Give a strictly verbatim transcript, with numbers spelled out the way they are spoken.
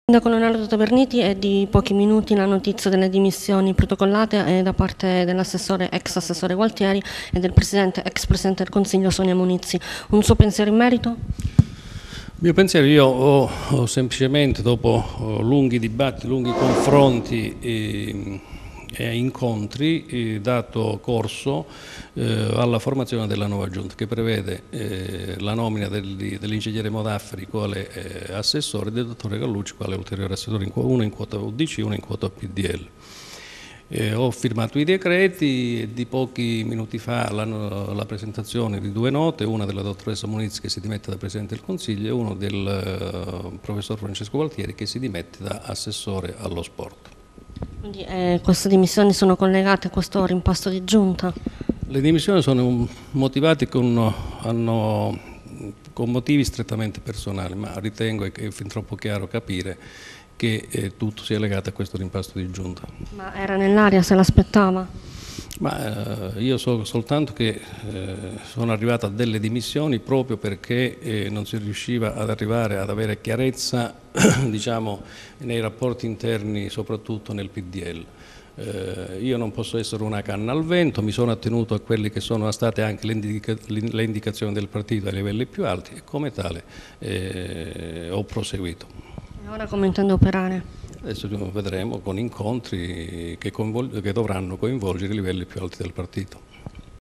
Sindaco Leonardo Taverniti, è di pochi minuti la notizia delle dimissioni protocollate da parte dell'assessore, ex assessore Gualtieri e del presidente, ex presidente del Consiglio Sonia Munizi. Un suo pensiero in merito? Il mio pensiero, io ho, ho semplicemente, dopo oh, lunghi dibattiti, lunghi confronti e, e incontri, e dato corso eh, alla formazione della nuova giunta, che prevede eh, la nomina dell'ingegnere Modafferi quale eh, assessore e del dottore Gallucci quale ulteriore assessore, uno in quota U D C, uno in quota P D L. Eh, ho firmato i decreti e di pochi minuti fa la, la presentazione di due note, una della dottoressa Muniz che si dimette da Presidente del Consiglio e uno del uh, professor Francesco Gualtieri che si dimette da Assessore allo Sport. Quindi eh, queste dimissioni sono collegate a questo rimpasto di giunta? Le dimissioni sono motivate con, hanno, con motivi strettamente personali, ma ritengo che è fin troppo chiaro capire che eh, tutto sia legato a questo rimpasto di giunta. Ma era nell'aria, se l'aspettava? Ma eh, io so soltanto che eh, sono arrivato a delle dimissioni proprio perché eh, non si riusciva ad arrivare ad avere chiarezza diciamo, nei rapporti interni, soprattutto nel P D L. Eh, io non posso essere una canna al vento, mi sono attenuto a quelle che sono state anche le, indica le indicazioni del partito ai livelli più alti e come tale eh, ho proseguito. E ora come intende operare? Adesso vedremo con incontri che, che dovranno coinvolgere i livelli più alti del partito.